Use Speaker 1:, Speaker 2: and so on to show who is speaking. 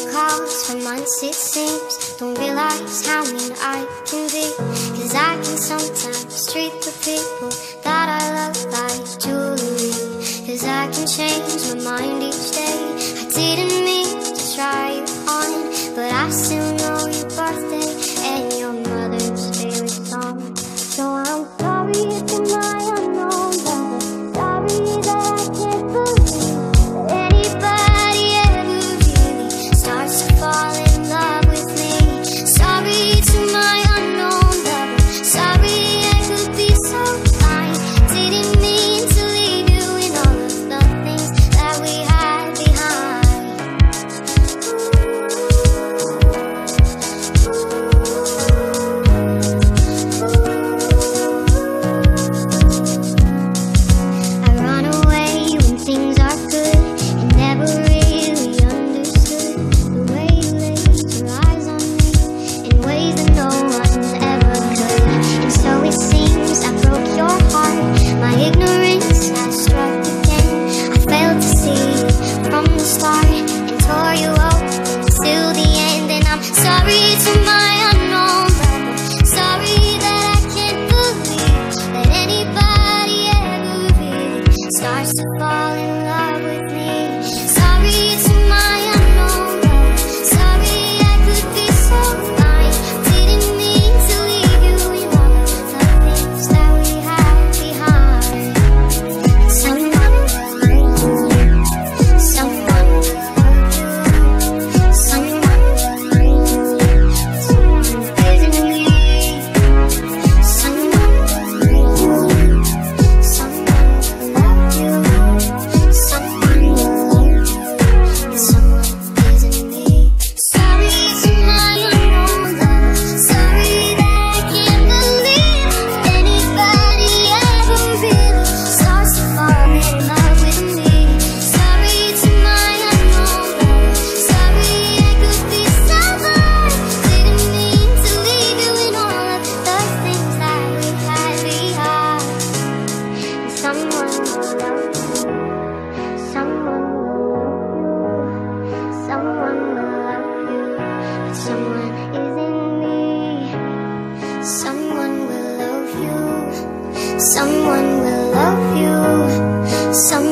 Speaker 1: calls for months it seems. Don't realize how mean I can be, 'cause I can sometimes treat the people that I love like jewelry. 'Cause I can change my mind each day. I didn't mean to try you on, but I still know your birthday and your mother's favorite song. So I'm sorry if you're my unknown lover. Sorry that I can't believe that anybody ever really starts to fall in love with me. Sorry to my unknown lover. Sorry I could be so blind. Didn't mean to leave you in all of the things that we had behind. I run away when things are good and never really understood the way you laid your eyes on me in ways that no one's ever could. And so it seems I broke your heart. My ignorance has struck again. I failed to see it from the start and tore you up till the end. And I'm sorry to my unknown lover. Sorry that I can't believe that anybody ever really starts to fall in love with me. Sorry to my unknown lover. Sorry I could be so blind. Didn't mean to leave you in all of the things that we had behind. Someone will hurt you. Someone will love you. Someone will hurt you. Someone isn't me. Someone will hurt you. Someone will love you. Someone will love you. Someone isn't me. Sorry to my unknown lover. Sorry that I can't believe anybody ever really starts to fall in love with me. Sorry to my unknown lover. Sorry I could be so blind. Didn't mean to leave you in all of the things that we had behind. Someone will love you. Someone will love you. Someone will love you. But someone isn't me. Someone will love you. Someone will love you. Someone